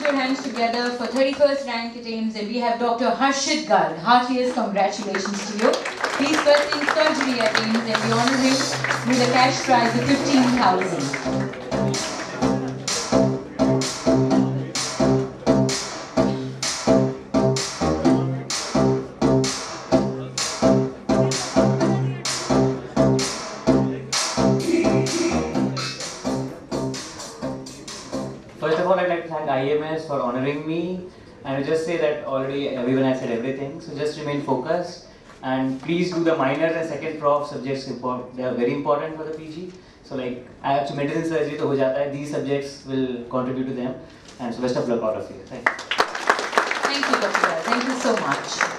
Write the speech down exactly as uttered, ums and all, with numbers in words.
your hands together for thirty-first rank it aims, and we have Doctor Harshit Garg. Heartiest congratulations to you. He's pursuing surgery at AIIMS, and we honor him with a cash prize of fifteen thousand. First of all, I'd like to thank I M S for honoring me, and I just say that already everyone has said everything, so just remain focused and please do the minors and second prof subjects. Important, they are very important for the P G. So like I have to medicine surgery to ho jata hai. These subjects will contribute to them, and so best of luck all of you. Thank you. Thank you, Doctor Garg. Thank you so much.